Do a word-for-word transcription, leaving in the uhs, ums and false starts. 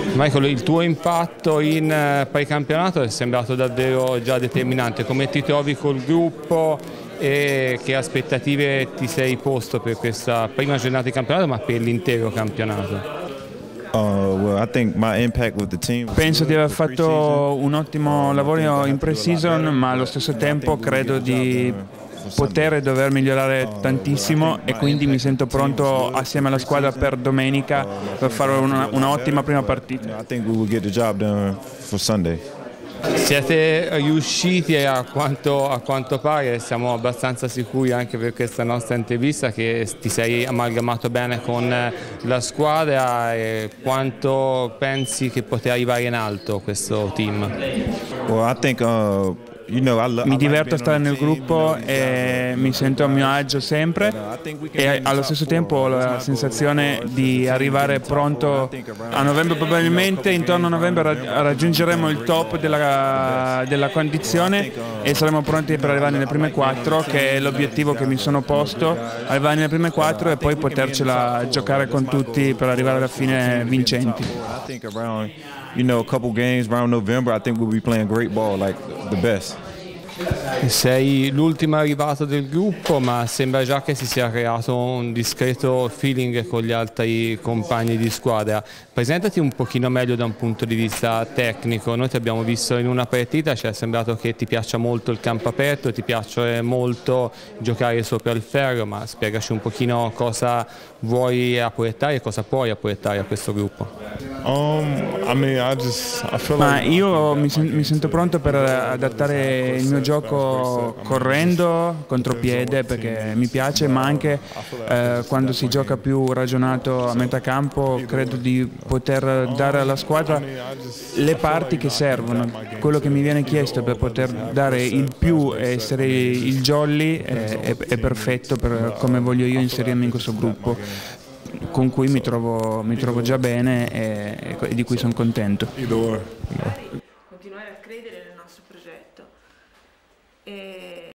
Michael, il tuo impatto in eh, precampionato è sembrato davvero già determinante. Come ti trovi col gruppo e che aspettative ti sei posto per questa prima giornata di campionato, ma per l'intero campionato? Penso di aver fatto un ottimo lavoro in pre-season, ma allo stesso tempo credo di poter e dover migliorare tantissimo e quindi mi sento pronto assieme alla squadra per domenica per fare un'ottima prima partita. Siete riusciti a quanto, a quanto pare, siamo abbastanza sicuri anche per questa nostra intervista, che ti sei amalgamato bene con la squadra. E quanto pensi che potrà arrivare in alto questo team? Well, I think, uh... Mi diverto a stare nel gruppo e mi sento a mio agio sempre e allo stesso tempo ho la sensazione di arrivare pronto a novembre. Probabilmente intorno a novembre raggiungeremo il top della, della condizione e saremo pronti per arrivare nelle prime quattro, che è l'obiettivo che mi sono posto, arrivare nelle prime quattro e poi potercela giocare con tutti per arrivare alla fine vincenti. You know, a couple games around November, I think we'll be playing great ball, like the best. Sei l'ultimo arrivato del gruppo, ma sembra già che si sia creato un discreto feeling con gli altri compagni di squadra. Presentati un pochino meglio da un punto di vista tecnico. Noi ti abbiamo visto in una partita, ci è sembrato che ti piaccia molto il campo aperto, ti piace molto giocare sopra il ferro, ma spiegaci un pochino cosa vuoi apportare e cosa puoi apportare a questo gruppo. Um, I mean, I just, I feel Ma like io mi, sen mi sento pronto per adattare il mio gioco correndo, contropiede, perché mi piace, ma anche eh, quando si gioca più ragionato a metà campo credo di poter dare alla squadra le parti che servono. Quello che mi viene chiesto per poter dare il più e essere il jolly è, è, è perfetto per come voglio io inserirmi in questo gruppo, con cui mi trovo, mi trovo già bene e, e di cui sono contento. Continuare a credere nel nostro progetto. E